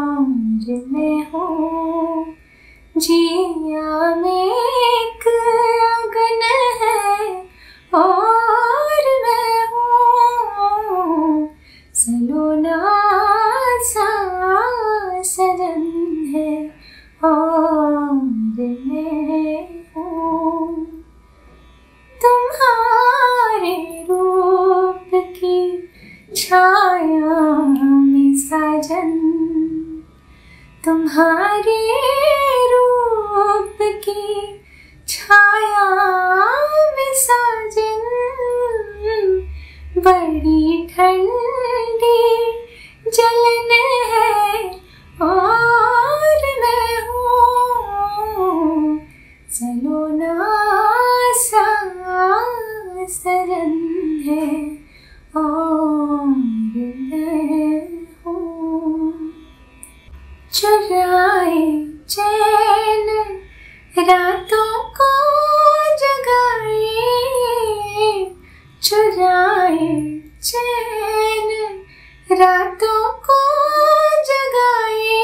मैं हूँ, जिया में एक अगन है और मैं हूँ, सलोना सा सजन है और मैं हूँ। तुम्हारे रूप की छाया में साजन, तुम्हारे रूप की छाया में साजन, बड़ी ठंडी जलन है और मैं हूँ, सलोना सा सरन है और मैं हूँ। चुराए चैन रातों को जगाए, चुराए चैन रातों को जगाए,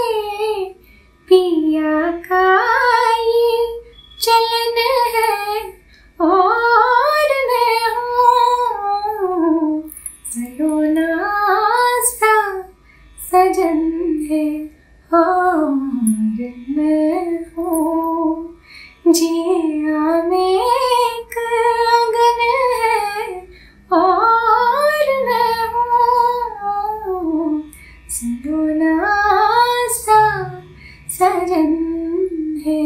पिया का ये चलन है और मैं हूँ, सलोना सा सजन है और मैं हूँ, जिया में एक अगन है और मैं हूँ, सलोना सा सजन है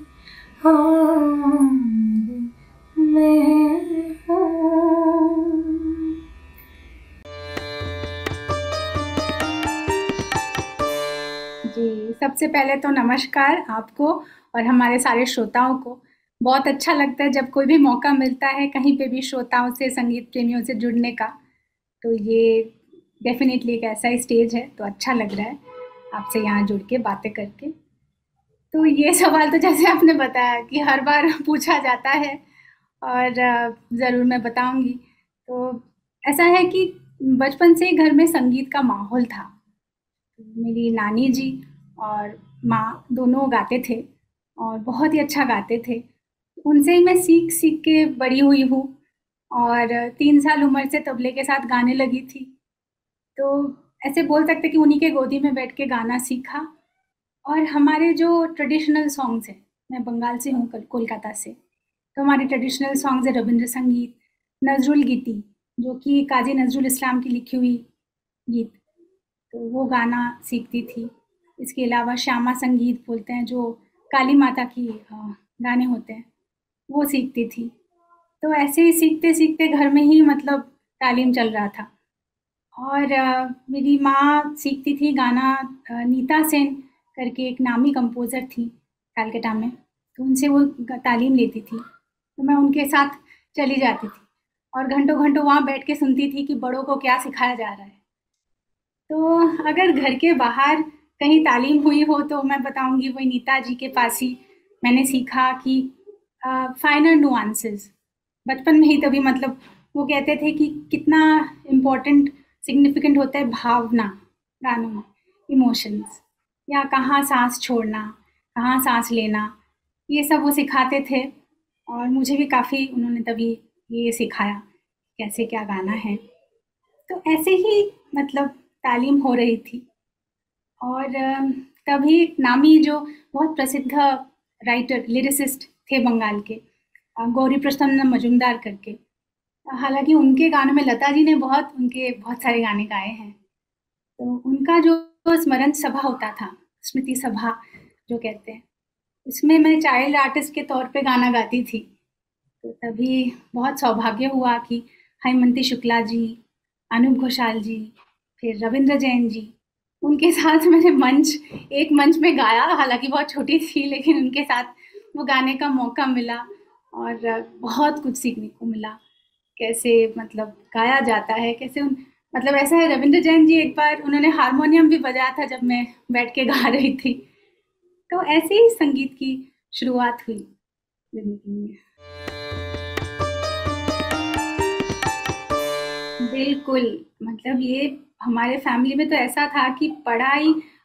और मैं हूँ। जी, सबसे पहले तो नमस्कार आपको और हमारे सारे श्रोताओं को। बहुत अच्छा लगता है जब कोई भी मौका मिलता है कहीं पे भी श्रोताओं से, संगीत प्रेमियों से जुड़ने का। तो ये डेफिनेटली एक ऐसा ही स्टेज है, तो अच्छा लग रहा है आपसे यहाँ जुड़ के बातें करके। तो ये सवाल तो जैसे आपने बताया कि हर बार पूछा जाता है और ज़रूर मैं बताऊँगी। तो ऐसा है कि बचपन से ही घर में संगीत का माहौल था। मेरी नानी जी और माँ दोनों गाते थे और बहुत ही अच्छा गाते थे। उनसे ही मैं सीख के बड़ी हुई हूँ और 3 साल उम्र से तबले के साथ गाने लगी थी। तो ऐसे बोल सकते कि उन्हीं के गोदी में बैठ के गाना सीखा। और हमारे जो ट्रेडिशनल सॉन्ग्स हैं, मैं बंगाल से हूँ, कोलकाता से, तो हमारे ट्रेडिशनल सॉन्ग्स है रविंद्र संगीत, नज़रुल गीति, जो कि काज़ी नज़रुल इस्लाम की लिखी हुई गीत, तो वो गाना सीखती थी। इसके अलावा श्यामा संगीत बोलते हैं, जो काली माता की गाने होते हैं, वो सीखती थी। तो ऐसे ही सीखते-सीखते घर में ही मतलब तालीम चल रहा था। और मेरी माँ सीखती थी गाना, नीता सेन करके एक नामी कंपोज़र थी कलकत्ता में, तो उनसे वो तालीम लेती थी। तो मैं उनके साथ चली जाती थी और घंटों-घंटों वहाँ बैठ के सुनती थी कि बड़ों को क्या सिखाया जा रहा है। तो अगर घर के बाहर कहीं तालीम हुई हो तो मैं बताऊँगी वही नीता जी के पास ही मैंने सीखा कि फाइनर नुआंसेस बचपन में ही, तभी मतलब वो कहते थे कि कितना इम्पोर्टेंट सिग्निफिकेंट होता है भावना गानों में, इमोशंस, या कहाँ सांस छोड़ना, कहाँ सांस लेना, ये सब वो सिखाते थे। और मुझे भी काफ़ी उन्होंने तभी ये सिखाया कैसे क्या गाना है। तो ऐसे ही मतलब तालीम हो रही थी। और तभी नामी जो बहुत प्रसिद्ध राइटर, लिरिसिस्ट थे बंगाल के, गौरी प्रसन्न मजुमदार करके, हालांकि उनके गानों में लता जी ने उनके बहुत सारे गाने गाए हैं। तो उनका जो स्मरण सभा होता था, स्मृति सभा जो कहते हैं, उसमें मैं चाइल्ड आर्टिस्ट के तौर पे गाना गाती थी। तो तभी बहुत सौभाग्य हुआ कि हेमंती शुक्ला जी, अनूप घोषाल जी, फिर रविंद्र जैन जी, उनके साथ मैंने एक मंच में गाया। हालांकि बहुत छोटी थी, लेकिन उनके साथ वो गाने का मौका मिला और बहुत कुछ सीखने को मिला, कैसे मतलब गाया जाता है, कैसे मतलब ऐसा है, रविंद्र जैन जी एक बार उन्होंने हारमोनियम भी बजाया था जब मैं बैठ के गा रही थी। तो ऐसे ही संगीत की शुरुआत हुई जिंदगी में। बिल्कुल, मतलब ये हमारे फैमिली में तो ऐसा था कि पढ़ाई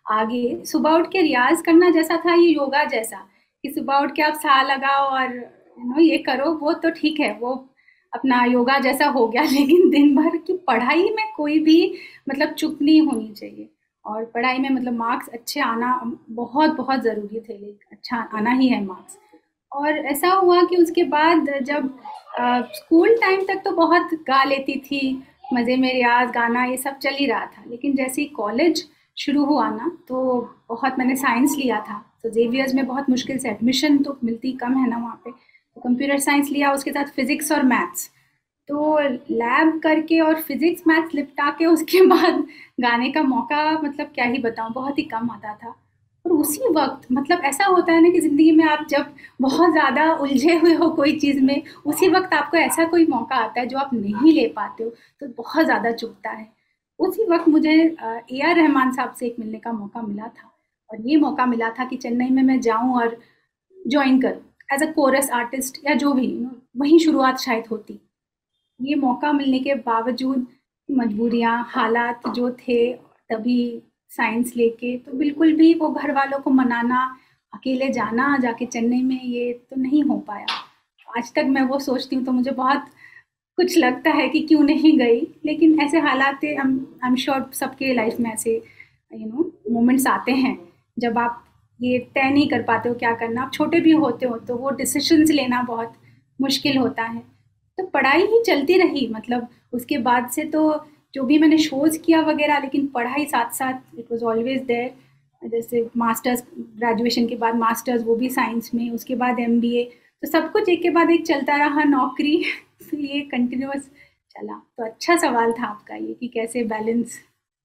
आगे सुबह उठ के रियाज करना जैसा था, ये योगा जैसा कि सुबह उठ के आप सा लगाओ और ये करो, वो तो ठीक है, वो अपना योगा जैसा हो गया। लेकिन दिन भर की पढ़ाई में कोई भी मतलब चूक नहीं होनी चाहिए, और पढ़ाई में मतलब मार्क्स अच्छे आना बहुत बहुत ज़रूरी थे, लेकिन अच्छा आना ही है मार्क्स। और ऐसा हुआ कि उसके बाद जब स्कूल टाइम तक तो बहुत गा लेती थी, मज़े में रियाज़ गाना ये सब चल ही रहा था। लेकिन जैसे ही कॉलेज शुरू हुआ ना, तो बहुत मैंने साइंस लिया था, तो जेवियर्स में बहुत मुश्किल से एडमिशन तो मिलती कम है ना वहाँ पे, तो कंप्यूटर साइंस लिया, उसके साथ फिज़िक्स और मैथ्स। तो लैब करके और फिज़िक्स मैथ्स निपटा के उसके बाद गाने का मौका मतलब क्या ही बताऊँ, बहुत ही कम आता था। और उसी वक़्त मतलब ऐसा होता है ना कि ज़िंदगी में आप जब बहुत ज़्यादा उलझे हुए हो कोई चीज़ में, उसी वक़्त आपको ऐसा कोई मौका आता है जो आप नहीं ले पाते हो, तो बहुत ज़्यादा चुभता है। उसी वक़्त मुझे ए आर रहमान साहब से एक मिलने का मौका मिला था, और ये मौका मिला था कि चेन्नई में मैं जाऊँ और जॉइन करूँ एज़ अ कोरस आर्टिस्ट या जो भी, वहीं शुरुआत शायद होती। ये मौका मिलने के बावजूद मजबूरियाँ, हालात जो थे तभी साइंस लेके, तो बिल्कुल भी वो घर वालों को मनाना, अकेले जाना जाके चेन्नई में, ये तो नहीं हो पाया। आज तक मैं वो सोचती हूँ तो मुझे बहुत कुछ लगता है कि क्यों नहीं गई, लेकिन ऐसे हालात थे। आई एम श्योर सबके लाइफ में ऐसे मोमेंट्स आते हैं जब आप ये तय नहीं कर पाते हो क्या करना, आप छोटे भी होते हो तो वो डिसीजंस लेना बहुत मुश्किल होता है। तो पढ़ाई ही चलती रही, मतलब उसके बाद से तो जो भी मैंने शोज किया वगैरह, लेकिन पढ़ाई साथ साथ इट वाज ऑलवेज देयर। जैसे मास्टर्स, ग्रेजुएशन के बाद मास्टर्स, वो भी साइंस में, उसके बाद एमबीए, तो सब कुछ एक के बाद एक चलता रहा, नौकरी तो ये कंटिन्यूअस चला। तो अच्छा सवाल था आपका ये कि कैसे बैलेंस।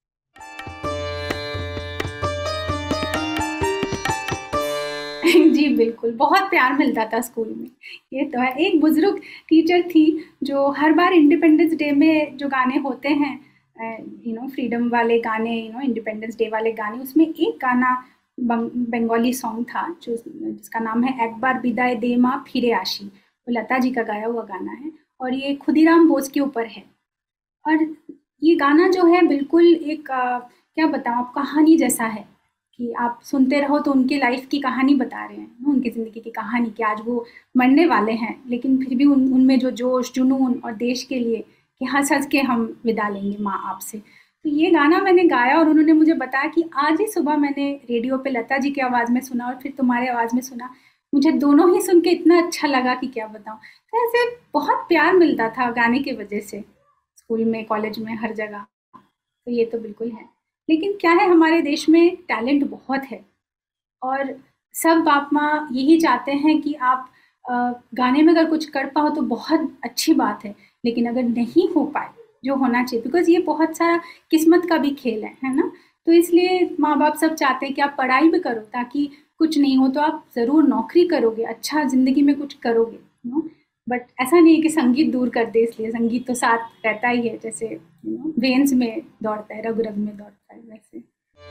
जी बिल्कुल, बहुत प्यार मिलता था स्कूल में, ये तो है। एक बुजुर्ग टीचर थी जो हर बार इंडिपेंडेंस डे में जो गाने होते हैं, फ्रीडम वाले गाने, इंडिपेंडेंस डे वाले गाने, उसमें एक गाना बंगाली सॉन्ग था जो जिसका नाम है एक बार विदाई दे माँ फिरे आशी, वो लता जी का गाया हुआ गाना है, और ये खुदीराम बोस के ऊपर है। और ये गाना जो है बिल्कुल एक क्या बताऊँ आप, कहानी जैसा है कि आप सुनते रहो तो उनकी लाइफ की कहानी बता रहे हैं ना, उनकी ज़िंदगी की कहानी कि आज वो मरने वाले हैं, लेकिन फिर भी उनमें जो जोश जुनून और देश के लिए कि हंस हंस के हम विदा लेंगे माँ आपसे। तो ये गाना मैंने गाया और उन्होंने मुझे बताया कि आज ही सुबह मैंने रेडियो पे लता जी की आवाज़ में सुना और फिर तुम्हारे आवाज़ में सुना, मुझे दोनों ही सुन के इतना अच्छा लगा कि क्या बताऊँ। तो ऐसे बहुत प्यार मिलता था गाने की वजह से, स्कूल में, कॉलेज में, हर जगह। तो ये तो बिल्कुल है। लेकिन क्या है, हमारे देश में टैलेंट बहुत है, और सब बाप-माँ यही चाहते हैं कि आप गाने में अगर कुछ कर पाओ तो बहुत अच्छी बात है। लेकिन अगर नहीं हो पाए, जो होना चाहिए, बिकॉज़ ये बहुत सारा किस्मत का भी खेल है ना? तो इसलिए माँ-बाप सब चाहते हैं कि आप पढ़ाई भी करो, ताकि कुछ नहीं हो तो आप ज़रूर नौकरी करोगे, अच्छा ज़िंदगी में कुछ करोगे, बट ऐसा नहीं है कि संगीत दूर कर दे, इसलिए संगीत तो साथ रहता ही है, जैसे वेन्स में दौड़ता है, रग-रग में दौड़ता है वैसे।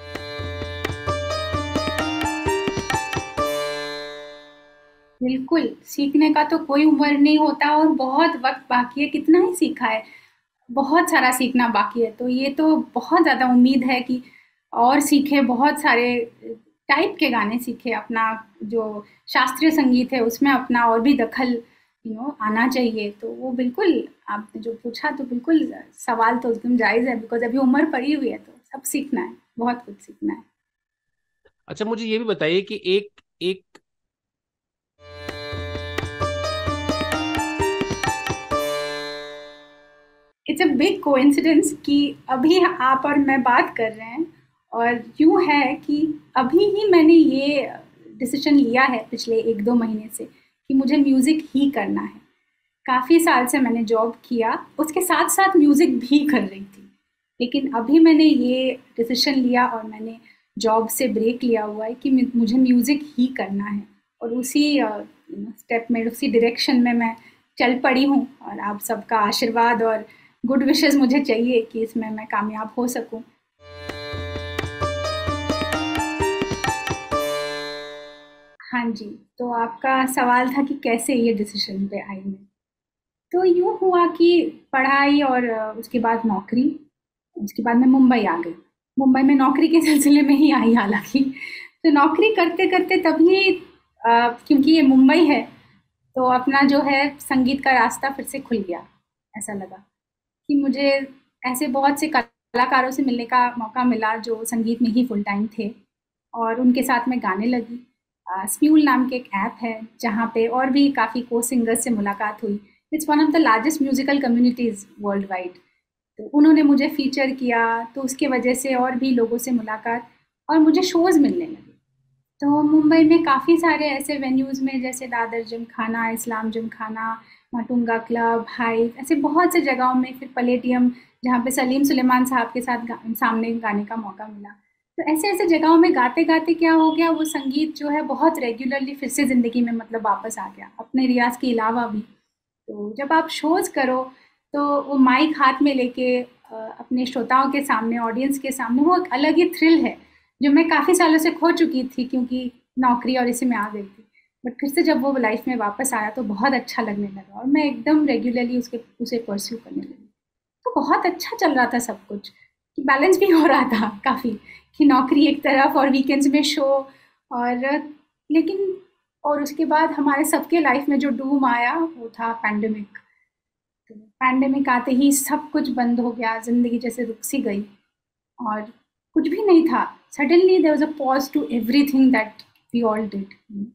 बिल्कुल, सीखने का तो कोई उम्र नहीं होता और बहुत वक़्त बाकी है, कितना ही सीखा है, बहुत सारा सीखना बाकी है। तो ये तो बहुत ज़्यादा उम्मीद है कि और सीखें, बहुत सारे टाइप के गाने सीखें, अपना जो शास्त्रीय संगीत है उसमें अपना और भी दखल आना चाहिए। तो वो बिल्कुल, आपने जो पूछा तो बिल्कुल सवाल तो एकदम जायज़ है, बिकॉज़ अभी उम्र पड़ी हुई है तो सब सीखना है, बहुत कुछ सीखना है। अच्छा, मुझे ये भी बताइए कि एक एक इट्स अ बिग कोइंसिडेंस कि अभी आप और मैं बात कर रहे हैं, और यूँ है कि अभी ही मैंने ये डिसीजन लिया है पिछले 1-2 महीने से कि मुझे म्यूज़िक ही करना है। काफ़ी साल से मैंने जॉब किया, उसके साथ-साथ म्यूज़िक भी कर रही थी। लेकिन अभी मैंने ये डिसीजन लिया और मैंने जॉब से ब्रेक लिया हुआ है कि मुझे म्यूज़िक ही करना है, और उसी स्टेप में, उसी डायरेक्शन में मैं चल पड़ी हूँ, और आप सबका आशीर्वाद और गुड विशेस मुझे चाहिए कि इसमें मैं कामयाब हो सकूँ। हाँ जी, तो आपका सवाल था कि कैसे ये डिसीजन पे आई मैं। तो यूँ हुआ कि पढ़ाई और उसके बाद नौकरी, उसके बाद मैं मुंबई आ गई। मुंबई में नौकरी के सिलसिले में ही आई हालांकि। तो नौकरी करते करते तभी क्योंकि ये मुंबई है तो अपना जो है संगीत का रास्ता फिर से खुल गया। ऐसा लगा कि मुझे ऐसे बहुत से कलाकारों से मिलने का मौका मिला जो संगीत में ही फुल टाइम थे और उनके साथ मैं गाने लगी। स्म्यूल नाम के एक ऐप है जहाँ पे और भी काफ़ी को सिंगर्स से मुलाकात हुई। It's one of the largest musical communities worldwide. तो उन्होंने मुझे फीचर किया तो उसके वजह से और भी लोगों से मुलाकात और मुझे शोज़ मिलने लगे। तो मुंबई में काफ़ी सारे ऐसे वेन्यूज़ में जैसे दादर जिमखाना, इस्लाम जिमखाना, माटुंगा क्लब, हाइव, ऐसे बहुत से जगहों में, फिर पलेटियम जहाँ पे सलीम सुलेमान साहब के साथ सामने गाने का मौका मिला। तो ऐसे ऐसे जगहों में गाते गाते क्या हो गया, वो संगीत जो है बहुत रेगुलरली फिर से ज़िंदगी में मतलब वापस आ गया अपने रियाज के अलावा भी। तो जब आप शोज़ करो तो वो माइक हाथ में लेके अपने श्रोताओं के सामने, ऑडियंस के सामने, वो एक अलग ही थ्रिल है जो मैं काफ़ी सालों से खो चुकी थी क्योंकि नौकरी और इसी में आ गई थी। बट फिर से जब वो लाइफ में वापस आया तो बहुत अच्छा लगने लगा और मैं एकदम रेगुलरली उसे परस्यू करने लगी। तो बहुत अच्छा चल रहा था सब कुछ, कि बैलेंस भी हो रहा था काफ़ी, कि नौकरी एक तरफ और वीकेंड्स में शो और लेकिन और उसके बाद हमारे सबके लाइफ में जो डूम आया वो था पैंडेमिक। तो पैंडेमिक आते ही सब कुछ बंद हो गया, ज़िंदगी जैसे रुक सी गई और कुछ भी नहीं था। Suddenly there was a pause to everything that we all did.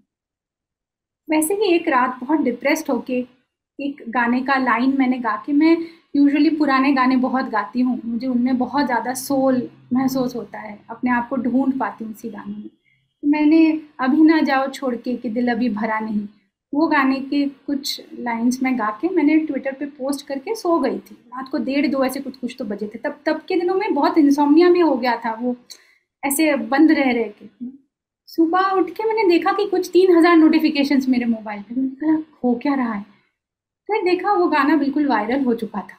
वैसे ही एक रात बहुत डिप्रेस्ड होके एक गाने का लाइन मैंने गा के, मैं यूजुअली पुराने गाने बहुत गाती हूँ, मुझे उनमें बहुत ज़्यादा सोल महसूस होता है, अपने आप को ढूंढ पाती हूँ उसी गाने में। तो मैंने अभी ना जाओ छोड़ के कि दिल अभी भरा नहीं, वो गाने के कुछ लाइंस में गा के मैंने ट्विटर पे पोस्ट करके सो गई थी। रात को 1:30-2 ऐसे कुछ कुछ तो बजे थे। तब के दिनों में बहुत इंसोम्निया भी हो गया था, वो ऐसे बंद रह रहे के। सुबह उठ के मैंने देखा कि कुछ 3000 नोटिफिकेशंस मेरे मोबाइल पे। मैंने कहा हो क्या रहा है, फिर देखा वो गाना बिल्कुल वायरल हो चुका था।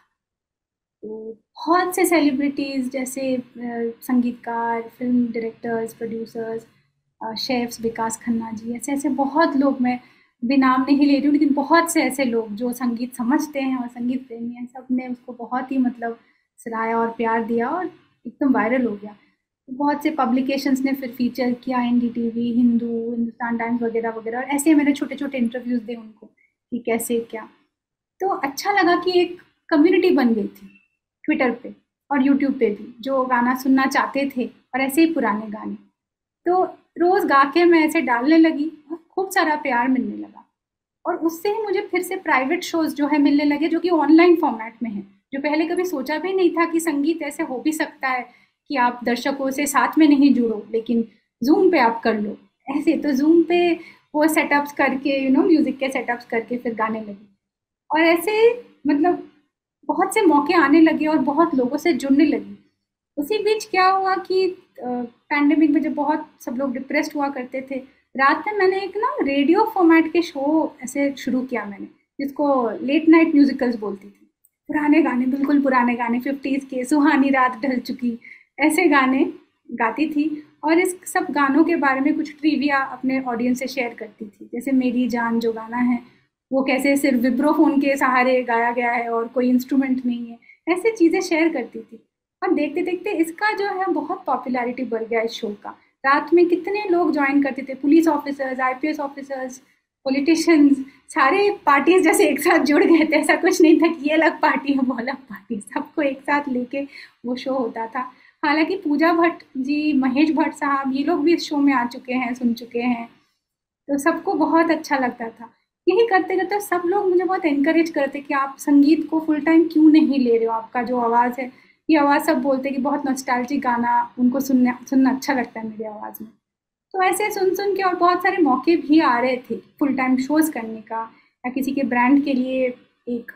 तो बहुत से सेलिब्रिटीज़ जैसे संगीतकार, film directors, producers, chefs, Vikas Khanna ji, ऐसे ऐसे बहुत लोग, मैं भी नाम नहीं ले रही हूँ लेकिन बहुत से ऐसे लोग जो संगीत समझते हैं और संगीत प्रेमी हैं, सब ने उसको बहुत ही मतलब सराहा और प्यार दिया और एकदम वायरल हो गया। बहुत से पब्लिकेशंस ने फिर फीचर किया, एनडीटीवी, हिंदू, हिंदुस्तान टाइम्स वगैरह वगैरह, और ऐसे मैंने छोटे छोटे इंटरव्यूज़ दिए उनको कि कैसे क्या। तो अच्छा लगा कि एक कम्युनिटी बन गई थी ट्विटर पे और यूट्यूब पे भी, जो गाना सुनना चाहते थे और ऐसे ही पुराने गाने। तो रोज़ गा के मैं ऐसे डालने लगी और खूब सारा प्यार मिलने लगा और उससे ही मुझे फिर से प्राइवेट शोज़ जो है मिलने लगे, जो कि ऑनलाइन फॉर्मेट में है, जो पहले कभी सोचा भी नहीं था कि संगीत ऐसे हो भी सकता है कि आप दर्शकों से साथ में नहीं जुड़ो लेकिन ज़ूम पे आप कर लो। ऐसे तो ज़ूम पे वो सेटअप्स करके म्यूज़िक के सेटअप्स करके फिर गाने लगी और ऐसे मतलब बहुत से मौके आने लगे और बहुत लोगों से जुड़ने लगी। उसी बीच क्या हुआ कि पैंडेमिक में जब बहुत सब लोग डिप्रेस्ड हुआ करते थे, रात में मैंने एक ना रेडियो फॉर्मेट के शो ऐसे शुरू किया मैंने, जिसको लेट नाइट म्यूजिकल्स बोलती थी। पुराने गाने, बिल्कुल पुराने गाने, 50s के, सुहानी रात ढल चुकी, ऐसे गाने गाती थी और इस सब गानों के बारे में कुछ ट्रिविया अपने ऑडियंस से शेयर करती थी। जैसे मेरी जान जो गाना है वो कैसे सिर्फ विब्रोफोन के सहारे गाया गया है और कोई इंस्ट्रूमेंट नहीं है, ऐसे चीज़ें शेयर करती थी। और देखते देखते इसका जो है बहुत पॉपुलैरिटी बढ़ गया इस शो का। रात में कितने लोग ज्वाइन करते थे, police officers, IPS officers, politicians, सारे पार्टीज जैसे एक साथ जुड़ गए थे। ऐसा कुछ नहीं था कि ये अलग पार्टी है वो अलग पार्टी, सबको एक साथ लेके वो शो होता था। हालांकि पूजा भट्ट जी, महेश भट्ट साहब, ये लोग भी इस शो में आ चुके हैं, सुन चुके हैं, तो सबको बहुत अच्छा लगता था। यही करते करते सब लोग मुझे बहुत एनकरेज करते कि आप संगीत को फुल टाइम क्यों नहीं ले रहे हो, आपका जो आवाज़ है, ये आवाज़ सब बोलते कि बहुत नॉस्टैल्जिक गाना उनको सुनना अच्छा लगता है मेरी आवाज़ में। तो ऐसे सुन सुन के और बहुत सारे मौके भी आ रहे थे फुल टाइम शोज़ करने का, या किसी के ब्रांड के लिए एक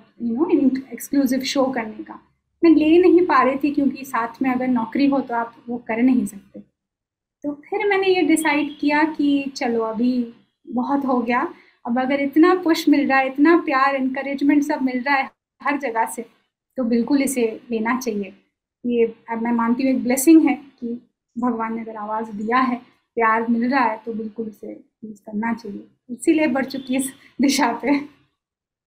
एक्सक्लूसिव शो करने का। मैं ले नहीं पा रही थी क्योंकि साथ में अगर नौकरी हो तो आप वो कर नहीं सकते। तो फिर मैंने ये डिसाइड किया कि चलो अभी बहुत हो गया, अब अगर इतना पुश मिल रहा है, इतना प्यार, इनकरेजमेंट सब मिल रहा है हर जगह से, तो बिल्कुल इसे लेना चाहिए। ये अब मैं मानती हूँ एक ब्लेसिंग है कि भगवान ने अगर आवाज़ दिया है, प्यार मिल रहा है, तो बिल्कुल इसे यूज़ करना चाहिए। इसीलिए बढ़ चुकी इस दिशा पे।